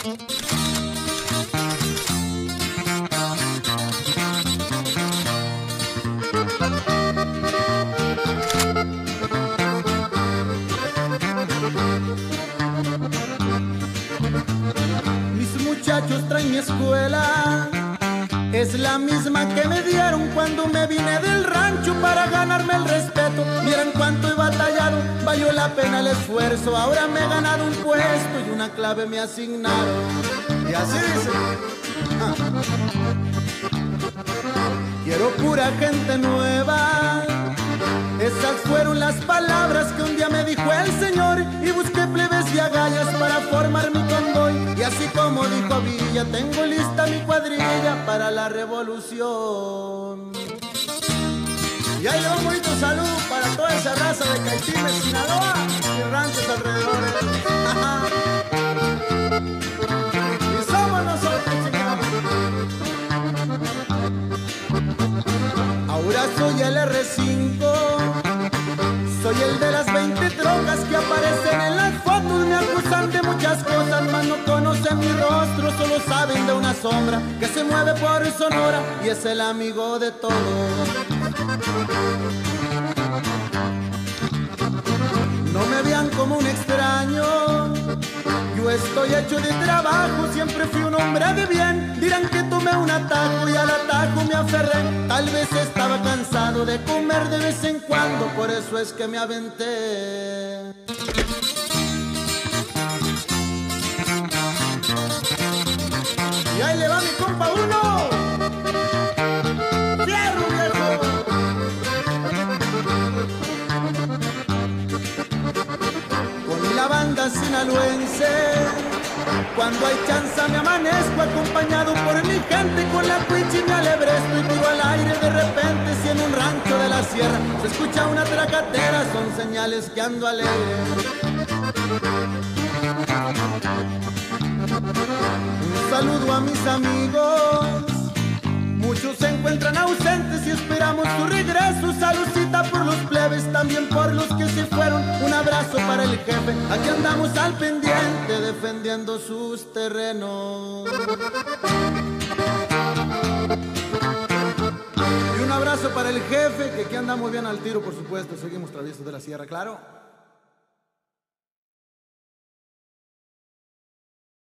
Mis muchachos traen mi escuela, es la misma que me dieron cuando me vine del rancho para ganarme el respeto. Miren cuánto he batallado, valió la pena el esfuerzo. Ahora me he ganado un puesto y una clave me asignaron. Y así dice: quiero pura gente nueva. Esas fueron las palabras que un día me dijo el Señor, y busqué plebes y agallas para formar mi convoy. Y así como dijo Villa, tengo lista mi cuadrilla para la revolución. Y ahí le va un bonito saludo para toda esa raza de Caitines, Sinaloa y ranchos alrededores. Y somos nosotros, chingados. Ahora soy el R5, soy el de las 20 drogas que aparecen en las fotos. Me acusan de muchas cosas, mas no conocen mi rostro. Solo saben de una sombra que se mueve por Sonora y es el amigo de todos. No me vean como un extraño, yo estoy hecho de trabajo. Siempre fui un hombre de bien. Dirán que tomé un atajo y al atajo me aferré. Tal vez estaba cansado de comer de vez en cuando, por eso es que me aventé. Y ahí le va mi compa uno. ¡Fierro, viejo! Con la banda sinaloense, cuando hay chanza me amanezco acompañado por mi gente. Con la cuichi me alebresto y tiro al aire de repente. Si en un rancho de la sierra se escucha una tracatera, son señales que ando alegre. Un saludo a mis amigos, muchos se encuentran ausentes y esperamos su regreso. Saludcita por los plebes, también por los que se fueron. Un abrazo para el jefe, aquí andamos al pendiente defendiendo sus terrenos. Y un abrazo para el jefe, que aquí andamos bien al tiro, por supuesto. Seguimos traviesos de la sierra, claro.